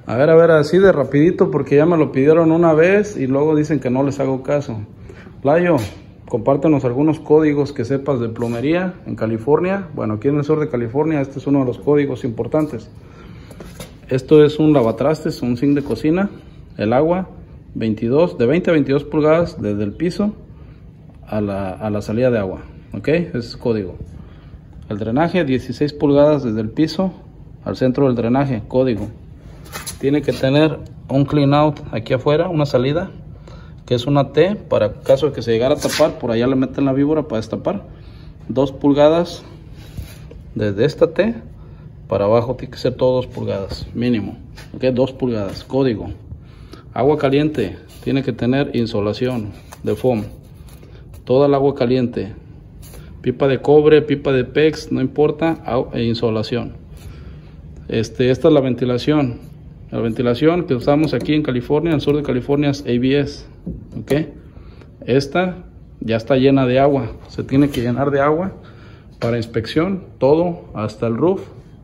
A ver, así de rapidito porque ya me lo pidieron una vez y luego dicen que no les hago caso. Layo, compártenos algunos códigos que sepas de plomería en California. Bueno, aquí en el sur de California este es uno de los códigos importantes. Esto es un lavatrastes, un zinc de cocina. El agua, de 20 a 22 pulgadas desde el piso a la salida de agua. Ok, ese es código. El drenaje, 16 pulgadas desde el piso al centro del drenaje, código. Tiene que tener un clean out aquí afuera, una salida, que es una T, para caso de que se llegara a tapar, por allá le meten la víbora para destapar. 2 pulgadas desde esta T para abajo, tiene que ser todo 2 pulgadas, mínimo. Ok, 2 pulgadas, código. Agua caliente, tiene que tener insolación de foam. Toda el agua caliente. Pipa de cobre, pipa de PEX, no importa, insolación. Esta es la ventilación. La ventilación que usamos aquí en California, en el sur de California, es ABS. ¿Ok? Esta ya está llena de agua. Se tiene que llenar de agua para inspección. Todo, hasta el roof.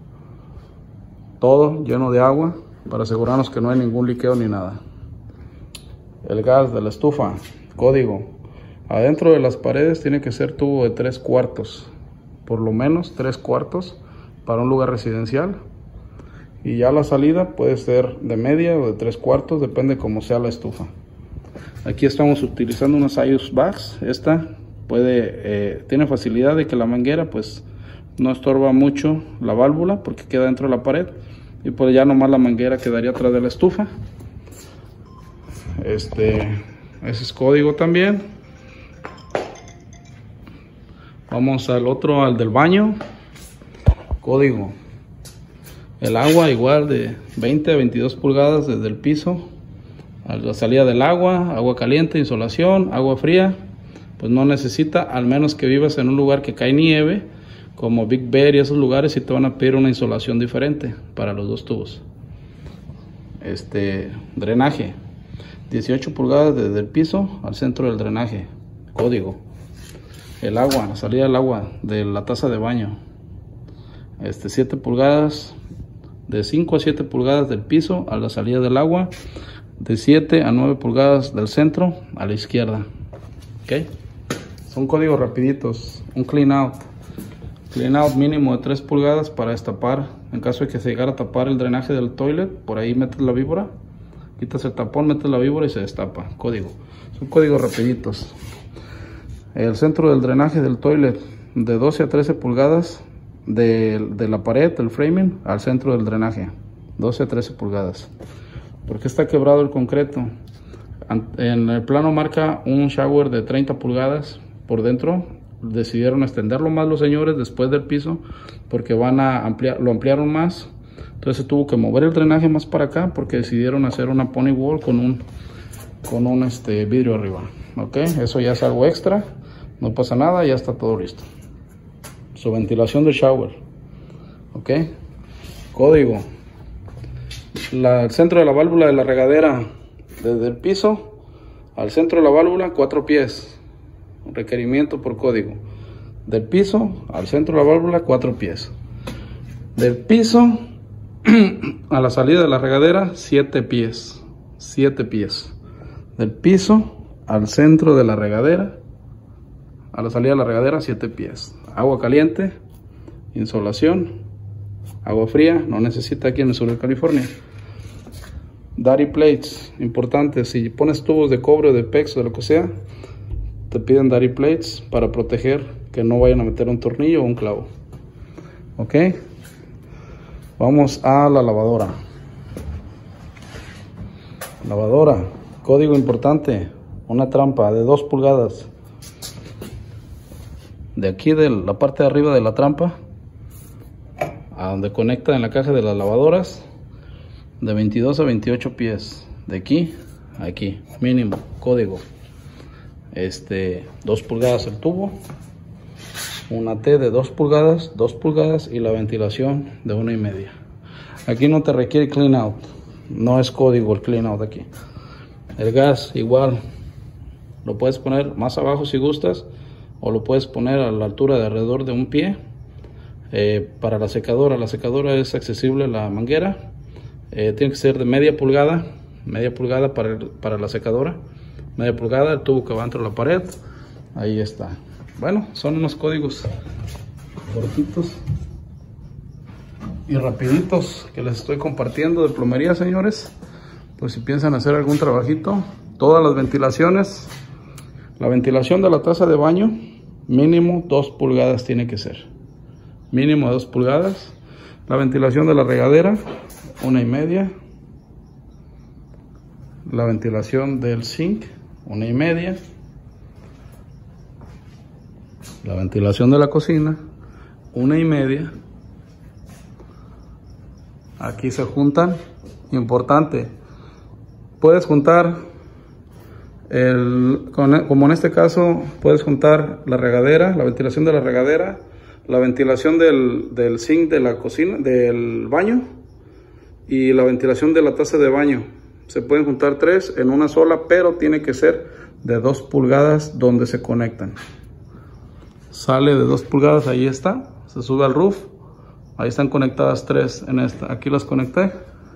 Todo lleno de agua para asegurarnos que no hay ningún liqueo ni nada. El gas de la estufa, código. Adentro de las paredes tiene que ser tubo de 3/4, por lo menos 3/4 para un lugar residencial. Y ya la salida puede ser de media o de 3/4, depende cómo sea la estufa. Aquí estamos utilizando unas IOS bags. Esta tiene facilidad de que la manguera pues no estorba mucho la válvula porque queda dentro de la pared. Y pues ya nomás la manguera quedaría atrás de la estufa. Ese es código también. Vamos al otro, al del baño. Código. El agua igual de 20 a 22 pulgadas desde el piso a la salida del agua. Agua caliente, insolación, agua fría. Pues no necesita, al menos que vivas en un lugar que cae nieve, como Big Bear y esos lugares, sí te van a pedir una insolación diferente para los dos tubos. Drenaje. 18 pulgadas desde el piso al centro del drenaje. Código. El agua, la salida del agua de la taza de baño. 7 pulgadas, de 5 a 7 pulgadas del piso a la salida del agua. De 7 a 9 pulgadas del centro a la izquierda. Ok. Son códigos rapiditos. Un clean out. Clean out mínimo de 3 pulgadas para destapar. En caso de que se llegara a tapar el drenaje del toilet, por ahí metes la víbora. Quitas el tapón, metes la víbora y se destapa. Código. Son códigos rapiditos. El centro del drenaje del toilet, de 12 a 13 pulgadas de la pared, del framing, al centro del drenaje. 12 a 13 pulgadas. ¿Por qué está quebrado el concreto? En el plano marca un shower de 30 pulgadas por dentro. Decidieron extenderlo más los señores después del piso porque van a lo ampliaron más. Entonces tuvo que mover el drenaje más para acá porque decidieron hacer una pony wall con un vidrio arriba. Ok, eso ya es algo extra. No pasa nada, ya está todo listo. Su ventilación del shower. Ok. Código. El centro de la válvula de la regadera, desde el piso al centro de la válvula, 4 pies. Requerimiento por código. Del piso al centro de la válvula, 4 pies. Del piso a la salida de la regadera, 7 pies. 7 pies. Del piso al centro de la regadera, a la salida de la regadera, 7 pies. Agua caliente, insolación, agua fría, no necesita aquí en el sur de California. Daddy plates, importante, si pones tubos de cobre o de PEX o de lo que sea, te piden daddy plates para proteger que no vayan a meter un tornillo o un clavo. Ok, vamos a la lavadora. Lavadora, código importante, una trampa de 2 pulgadas. De aquí de la parte de arriba de la trampa a donde conecta en la caja de las lavadoras, de 22 a 28 pies. De aquí a aquí, mínimo, código. 2 pulgadas el tubo, una T de 2 pulgadas y la ventilación de 1,5. Aquí no te requiere clean out, no es código el clean out aquí. El gas igual, lo puedes poner más abajo si gustas, o lo puedes poner a la altura de alrededor de un pie. Para la secadora es accesible la manguera. Tiene que ser de media pulgada para la secadora, media pulgada, el tubo que va dentro de la pared. Ahí está. Bueno, son unos códigos cortitos y rapiditos que les estoy compartiendo de plomería, señores. Pues si piensan hacer algún trabajito, todas las ventilaciones, la ventilación de la taza de baño, mínimo 2 pulgadas tiene que ser, mínimo 2 pulgadas. La ventilación de la regadera, 1,5. La ventilación del zinc, 1,5. La ventilación de la cocina, 1,5. Aquí se juntan, importante, puedes juntar como en este caso, puedes juntar la regadera, la ventilación de la regadera, la ventilación del zinc de la cocina, del baño, y la ventilación de la taza de baño. Se pueden juntar 3 en una sola, pero tiene que ser de 2 pulgadas donde se conectan. Sale de 2 pulgadas, ahí está, se sube al roof. Ahí están conectadas 3 en esta. Aquí las conecté.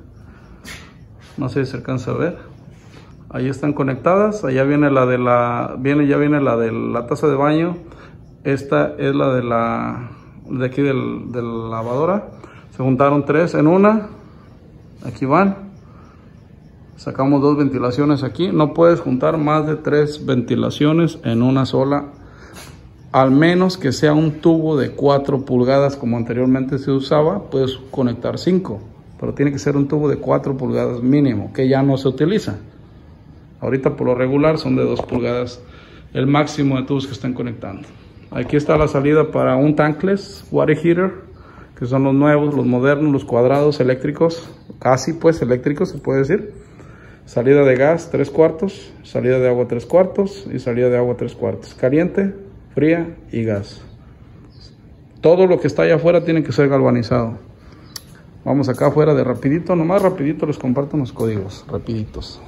No sé si se alcanza a ver. Ahí están conectadas. Allá viene ya viene la de la taza de baño. Esta es la de aquí de la lavadora. Se juntaron 3 en una. Aquí van. Sacamos 2 ventilaciones aquí. No puedes juntar más de 3 ventilaciones en una sola, al menos que sea un tubo de 4 pulgadas como anteriormente se usaba. Puedes conectar 5, pero tiene que ser un tubo de 4 pulgadas mínimo, que ya no se utiliza. Ahorita por lo regular son de 2 pulgadas el máximo de tubos que están conectando. Aquí está la salida para un tankless water heater, que son los nuevos, los modernos, los cuadrados eléctricos, casi pues eléctricos se puede decir. Salida de gas 3/4, salida de agua 3/4 y salida de agua 3/4. Caliente, fría y gas. Todo lo que está allá afuera tiene que ser galvanizado. Vamos acá afuera de rapidito, nomás rapidito les comparto unos códigos, rapiditos.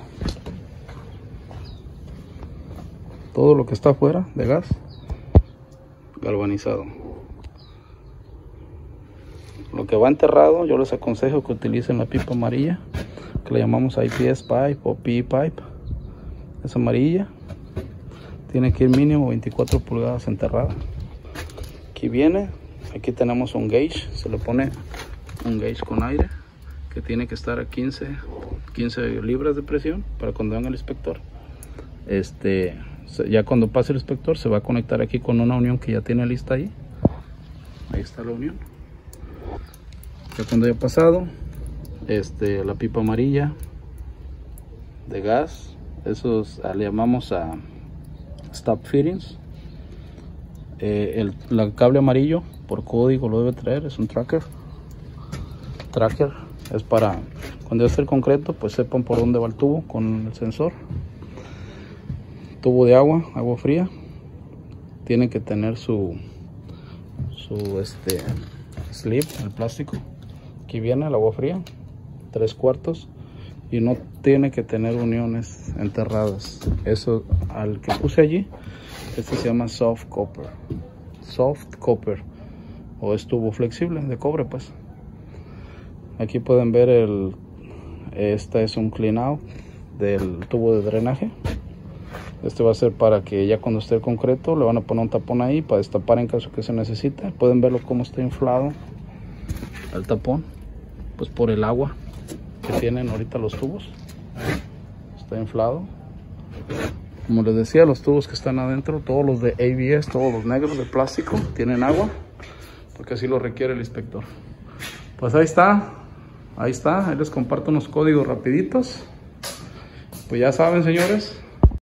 Todo lo que está afuera de gas, galvanizado. Lo que va enterrado, yo les aconsejo que utilicen la pipa amarilla, que le llamamos IPS pipe o PE pipe. Es amarilla. Tiene que ir mínimo 24 pulgadas enterrada. Aquí viene, aquí tenemos un gauge, se le pone un gauge con aire, que tiene que estar a 15 libras de presión para cuando venga el inspector. Ya cuando pase el inspector se va a conectar aquí con una unión que ya tiene lista ahí. Ahí está la unión. Ya cuando haya pasado, la pipa amarilla de gas, esos le llamamos a stop fittings. El cable amarillo por código lo debe traer, es un tracker. Es para cuando esté el concreto, pues sepan por dónde va el tubo con el sensor. Tubo de agua fría, tiene que tener su slip, el plástico. Aquí viene el agua fría 3/4 y no tiene que tener uniones enterradas. Eso al que puse allí, este se llama soft copper o es tubo flexible de cobre pues. Aquí pueden ver este es un clean out del tubo de drenaje. Este va a ser para que ya cuando esté el concreto le van a poner un tapón ahí para destapar en caso que se necesite. Pueden verlo cómo está inflado el tapón, pues por el agua que tienen ahorita los tubos. Está inflado. Como les decía, los tubos que están adentro, todos los de ABS, todos los negros de plástico, tienen agua, porque así lo requiere el inspector. Pues ahí está, ahí les comparto unos códigos rapiditos. Pues ya saben, señores,